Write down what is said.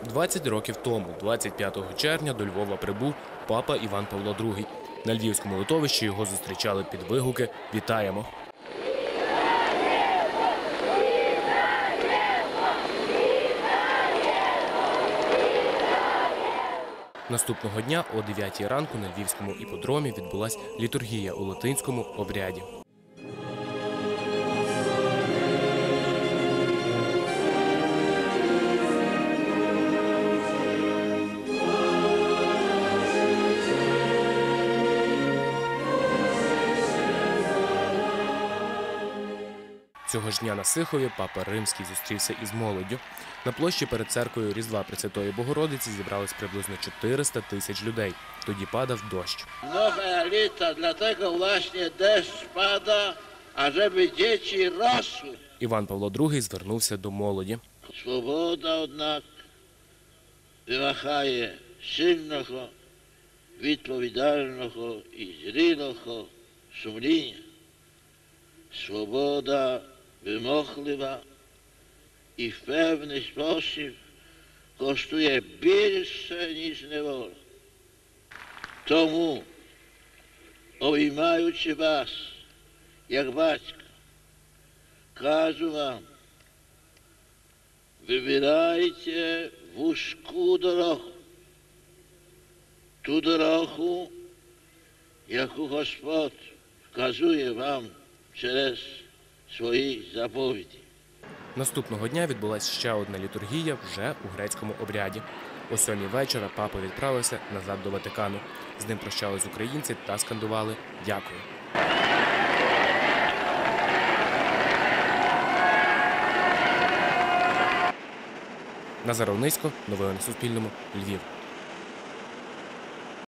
20 років тому, 25 червня, до Львова прибув папа Іван Павло II. На Львівському литовищі його зустрічали під вигуки «Вітаємо!». Наступного дня о 9 ранку на Львівському іпподромі відбулась літургія у латинському обряді. Цього ж дня на Сихові папа Римський зустрівся із молоддю. На площі перед церквою Різдва Пресвятої Богородиці зібрались приблизно 400 тисяч людей. Тоді падав дощ. Mnoga lita, dlatego właśnie deszcz pada, ażeby dzieci rosły. Іван Павло II звернувся до молоді. Свобода, однак, вимагає сильного, відповідального і зрілого сумління. Свобода вимоглива і в певний спосіб коштує більше, ніж неволя. Тому, обіймаючи вас, як батька, кажу вам, вибирайте вузьку дорогу, ту дорогу, яку Господь вказує вам через свої заповіді. Наступного дня відбулася ще одна літургія вже у грецькому обряді. О 7 вечора папа відправився назад до Ватикану. З ним прощались українці та скандували «Дякую». Назар Овнисько, новини на Суспільному, Львів.